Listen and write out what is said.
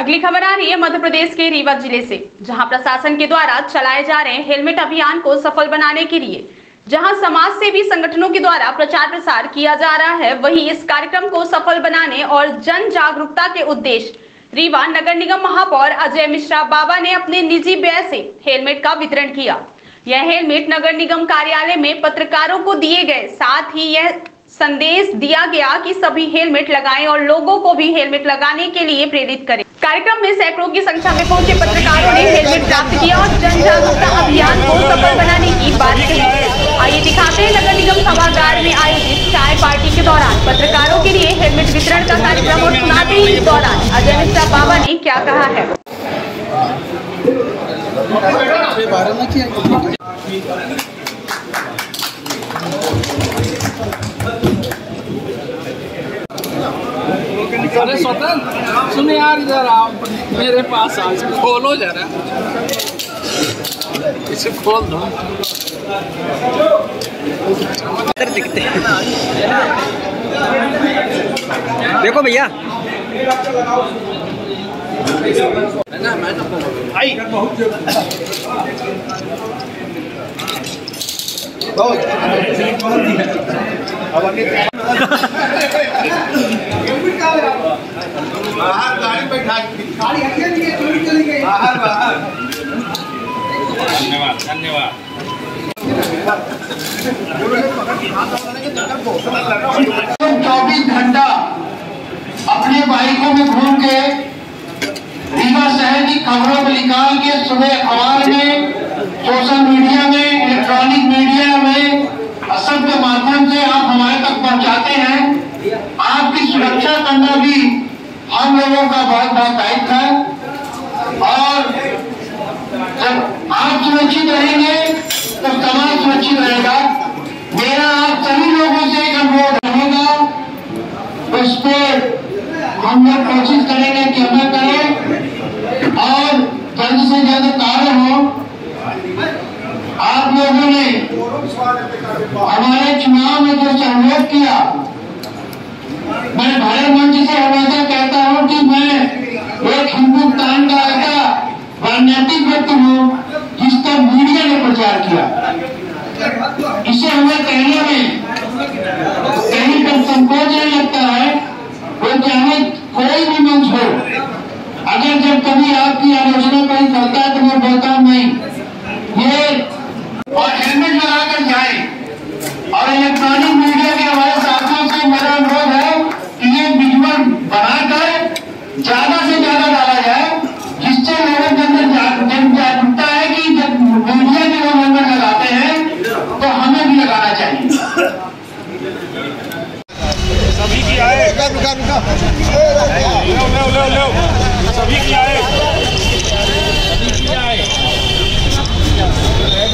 अगली खबर आ रही है मध्य प्रदेश के रीवा जिले से, जहां प्रशासन के द्वारा चलाए जा रहे हेलमेट अभियान को सफल बनाने के लिए जहां समाज सेवी संगठनों के द्वारा प्रचार प्रसार किया जा रहा है, वहीं इस कार्यक्रम को सफल बनाने और जन जागरूकता के उद्देश्य रीवा नगर निगम महापौर अजय मिश्रा बाबा ने अपने निजी व्यय से हेलमेट का वितरण किया। यह हेलमेट नगर निगम कार्यालय में पत्रकारों को दिए गए, साथ ही यह संदेश दिया गया कि सभी हेलमेट लगाएं और लोगों को भी हेलमेट लगाने के लिए प्रेरित करें। कार्यक्रम में सैकड़ों की संख्या में पहुंचे पत्रकारों ने हेलमेट प्राप्त किया और जन जागरूकता अभियान को सफल बनाने की बात कही। आइए दिखाते हैं नगर निगम सभागार में आयोजित चाय पार्टी के दौरान पत्रकारों के लिए हेलमेट वितरण का कार्यक्रम और सुनाते ही इस दौरान अजय मिश्रा बाबा ने क्या कहा है। अरे स्वतन सुन यार, इधर आओ मेरे पास, आज खोलो जरा, इसे खोल दो। इधर दिखते हैं, देखो भैया बाहर गाड़ी बैठा, गाड़ी चली गई बाहर बाहर। धन्यवाद धन्यवाद। 24 घंटा अपने बाइकों में घूम के रीवा शहर की खबरों को निकाल के सुबह अखबार में, सोशल मीडिया में, इलेक्ट्रॉनिक मीडिया में, सबके माध्यम से आप हमारे तक पहुंचाते हैं। आपकी सुरक्षा करना भी हम लोगों का बहुत बहुत दायित्व है और जब आप सुरक्षित रहेंगे तो समाज सुरक्षित रहेगा। मेरा आप सभी लोगों से एक अनुरोध रहेगा, उस पर हम लोग कोशिश करेंगे कि अमल करें और जल्द से जल्द कार्य हो। आप लोगों ने हमारे चुनाव में जो सहयोग किया, मैं भरे मंच से हमेशा कहता हूं कि मैं एक हिंदुस्तान का ऐसा राजनीतिक व्यक्ति हूं जिसका मीडिया ने प्रचार किया। इसे हमें कहने में कहीं पर संकोच नहीं लगता है, वो चाहे कोई भी मंच हो। अगर जब कभी आपकी आलोचना कोई करता है तो मैं बोलता हूं नहीं, ये और हेलमेट लगाकर जाए। और इलेक्ट्रॉनिक मीडिया के हमारे साथियों से मेरा अनुरोध है कि ये विजुअल बनाकर ज्यादा से ज्यादा डाला जाए, जिससे लोगों के अंदर जागरूकता है कि जब मीडिया के लोग हेलमेट लगाते हैं तो हमें भी लगाना चाहिए। सभी की आए, सभी की आए, सभी की आए।